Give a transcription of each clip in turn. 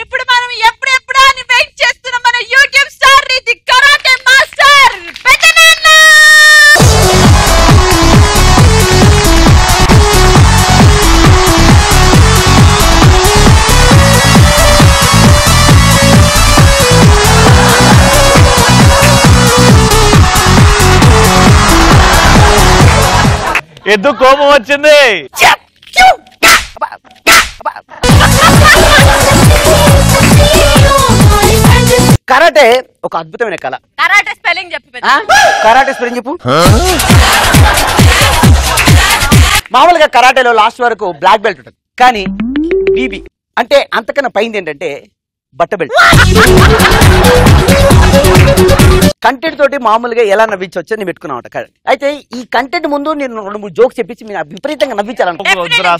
ఇప్పుడు మనం ఎప్పుడెప్పుడు అని వెయిట్ చేస్తున్న మన YouTube star Reethi karate master పెద్దనాన్న. ఎందుకు కోపం వచ్చింది? కరాటే ఒక అద్భుతమైన కళ. కరాటే స్పెల్లింగ్ చెప్పు. కరాటే స్పెల్లింగ్ చెప్పు. మామూలుగా కరాటేలో లాస్ట్ వరకు బ్లాక్ బెల్ట్ ఉంటుంది, కానీ బీబీ అంటే అంతకన్నా పైంది ఏంటంటే బట్ట బెల్ట్. కంటెంట్ తోటి మామూలుగా ఎలా నవ్వించవచ్చు అని పెట్టుకున్నాం. అయితే ఈ కంటెంట్ ముందు నేను 2-3 జోక్స్ చెప్పించి మీరు విపరీతంగా నవ్వించాలనుకుంటున్నాను.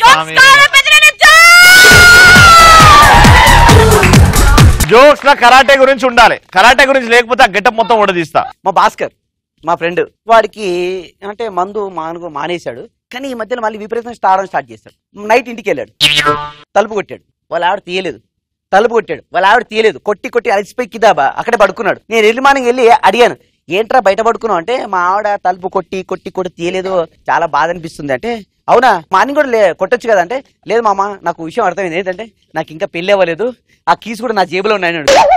జోక్స్ లో కరాటే గురించి ఉండాలి. కరాటే గురించి లేకపోతే ఆ గెటప్ మొత్తం ఓడదీస్తా. మా భాస్కర్ మా ఫ్రెండ్, వాడికి అంటే మందు మానేశాడు, కానీ ఈ మధ్యలో మళ్ళీ విపరీతంగా స్టార్ట్ చేశాడు. నైట్ ఇంటికి వెళ్ళాడు, తలుపు కొట్టాడు, వాళ్ళ ఆవిడ తీయలేదు. తలుపు కొట్టాడు, వాళ్ళ ఆవిడ తీయలేదు. కొట్టి అలసిపోయి కిదాబా అక్కడే పడుకున్నాడు. నేను ఎర్లీ మార్నింగ్ వెళ్ళి అడిగాను, ఏంట్రా బయట పడుకున్నావు అంటే, మా ఆవిడ తలుపు కొట్టి తీయలేదు, చాలా బాధ అనిపిస్తుంది అంటే, అవునా మార్నింగ్ కూడా కొట్టొచ్చు కదా అంటే, లేదు మామ నాకు విషయం అర్థమైంది, ఏంటంటే నాకు ఇంకా పెళ్లి అవ్వలేదు, ఆ కీస్ కూడా నా జేబులో ఉన్నాయని.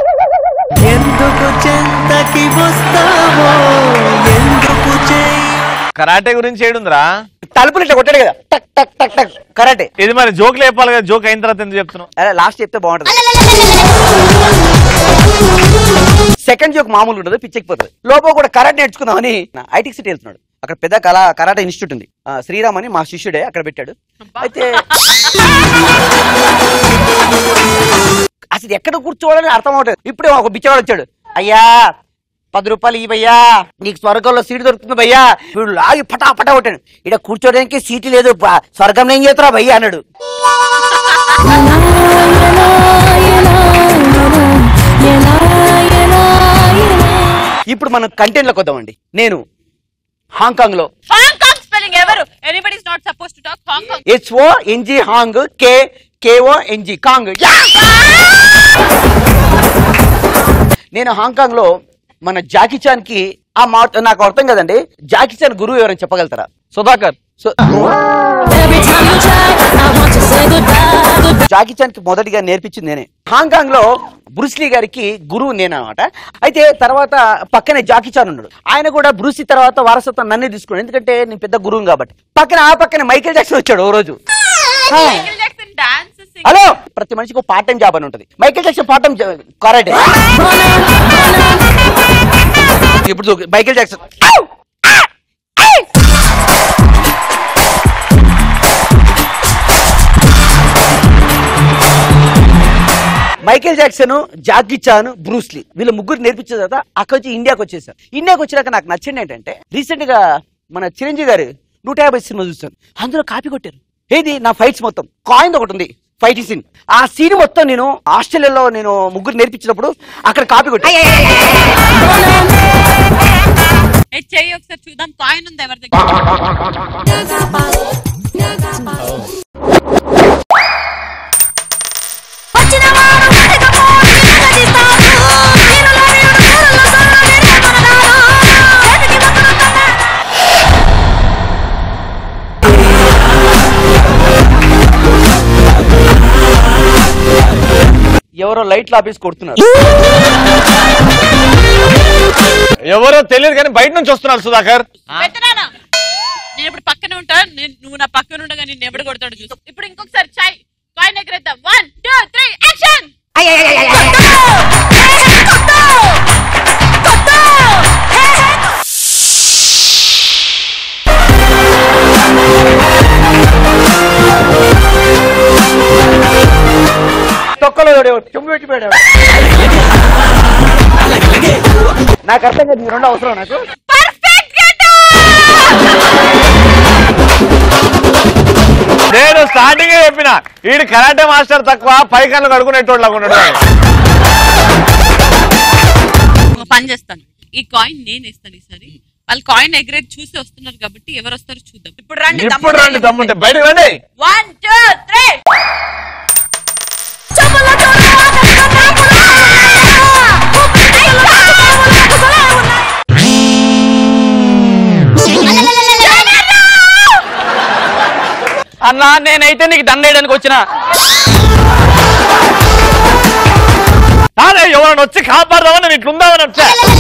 కరాటే గురించి ఏడుందిరా? తలుపులు ఇట్లా కొట్టాడు కదా, టక్ టక్ టక్ టక్ కరాటే. ఇది మరి జోక్ లేపాలి కదా, జోక్ అయిన తర్వాత ఎందుకు చెప్తున్నావు? అదే లాస్ట్ చెప్తే బాగుంటది. సెకండ్ జోక్ మామూలు ఉండదు, పిచ్చెక్కిపోతుంది. లోపల కూడా కరాటే నేర్చుకుందామని ఐటిక్ సిటీ వెళ్తున్నాడు. అక్కడ పెద్ద కరాటే ఇన్స్టిట్యూట్ ఉంది, శ్రీరామ్ అని మా శిష్యుడే అక్కడ పెట్టాడు. అయితే అసలు ఎక్కడ కూర్చోవాలని అర్థం అవట్లేదు. ఇప్పుడే ఒక బిచ్చవాడు వచ్చాడు, అయ్యా 10 రూపాయలు ఈ భయ్యా, నీకు స్వర్గంలో సీటు దొరుకుతుంది భయ్యా. వీడు లాగి పటా కొట్టాడు, ఇక్కడ కూర్చోడానికి సీటు లేదు, స్వర్గంలో ఏం చేస్తారా భయ్యా అన్నాడు. ఇప్పుడు మనం కంటెంట్ లోకి వద్దామండి. నేను హాంకాంగ్ లో HONG హాంగ్ KONG కాంగ్. నేను హాంకాంగ్ లో మన జాకీ చాన్ కి ఆ మాట నాకు అర్థం కదండి. జాకీ చాన్ గురువు ఎవరైనా చెప్పగలుగుతారా? సుధాకర్. జాకీ చాన్ కి మొదటిగా నేర్పించింది నేనే. హాంకాంగ్ లో బ్రూస్లీ గారికి గురువు నేనన్నమాట. అయితే తర్వాత పక్కనే జాకీ చాన్ ఉన్నాడు, ఆయన కూడా బ్రూస్లీ తర్వాత వారసత్వం నన్నే తీసుకున్నాడు, ఎందుకంటే నేను పెద్ద గురువు కాబట్టి. పక్కనే మైకేల్ జాక్సన్ వచ్చాడు ఓ రోజు. హలో, ప్రతి మనిషికి ఒక పార్ట్ టైం జాబ్ అని ఉంటుంది. Michael Jackson part time karate. ఇప్పుడు Michael Jackson Michael Jackson, Jackie Chan, Bruce Lee వీళ్ళ ముగ్గురు నేర్పించిన తర్వాత అక్కడ వచ్చి ఇండియాకి వచ్చేసారు. ఇండియాకి వచ్చినాక నాకు నచ్చింది ఏంటంటే, రీసెంట్ గా మన చిరంజీవి గారు 150 సినిమా చూస్తాను, అందులో కాపీ కొట్టారు. ఏది నా ఫైట్స్ మొత్తం కాయిన్ ఒకటి ఉంది, ఫైట్ సీన్. ఆ సీన్ మొత్తం నేను ఆస్ట్రేలియాలో నేను ముగ్గురు నేర్పించినప్పుడు అక్కడ కాపీ కొట్టాను. ఒకసారి చూద్దాం, కాయిన్ ఉంది ఎవరి దగ్గర. ఎవరో లైట్లు ఆపేసి కొడుతున్నారు. ఎవరో తెలియదు కానీ బయట నుంచి వస్తున్నారు. సుధాకర్, నేను ఇప్పుడు పక్కనే ఉంటా, నువ్వు నా పక్కన ఉండగా నేను ఎవడు కొడతాడు చూసు. ఇప్పుడు ఇంకొకసారి కాయిన్ ఎగరేద్దాం. 1 2 3 యాక్షన్. తొక్కలో చెంబు పెట్టిపోయాడు. నాకు అర్థం కాదు, 2 అవసరం నాకు. నేను స్టార్టింగ్ చెప్పిన వీడు కరాటే మాస్టర్ తక్కువ, పైకళ్ళు కడుకునేటోళ్ళ ఉన్నాడు. పని చేస్తాను, ఈ కాయిన్ నేను ఇస్తాను ఈసారి. వాళ్ళు కాయిన్ ఎగరేది చూసి వస్తున్నారు కాబట్టి ఎవరు వస్తారో చూద్దాం. ఇప్పుడు రండి దమ్ముంటే బయటకు రండి. 1 2 3 అన్నా నేనైతే నీకు దండేయడానికి వచ్చిన. ఎవరైనా వచ్చి కాపాడదామని ఇట్లుందామని వచ్చా.